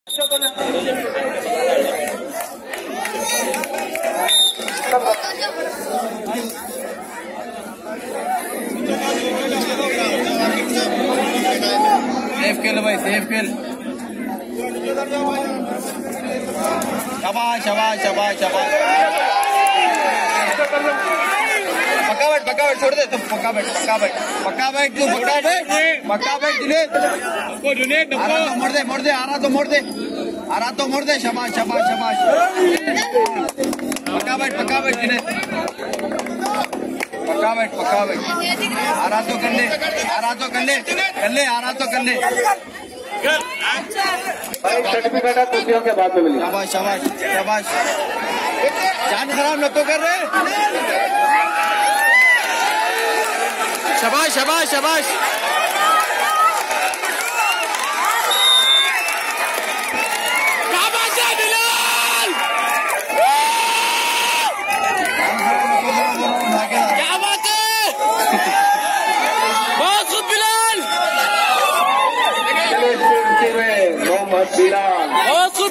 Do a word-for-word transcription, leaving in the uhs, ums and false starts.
Safe खेल भाई, safe खेल। शाबाश शाबाश शाबाश शाबाश। पक्का बैठ, पक्का बैठ, छोड़ दे तुम। पक्का बैठ, पक्का बैठ, पक्का बैठ, तू पक्का बैठ, पक्का बैठ। जुनेद आ रहा तो मोड़ दे, मोड़ दे, आ रहा तो मोड़ दे, आ रहा तो मोड़ दे। शाबाश शाबाश शाबाश। पक्का बैठ, पक्का बैठ जुनेद, पक्का बैठ, पक्का बैठ। आ रहा तो कर ले, आ रहा तो कर ले, कर ले, आ रहा तो कर ले। सर्टिफिकेट कुर्सियों के बाद में मिली। शाबाश शाबाश शाबाश। जान खराब न तो कर रहे। शाबाश शाबाश शाबाश। क्या बात है, बहुत खूब बिलाल, मोहम्मद बिलाल।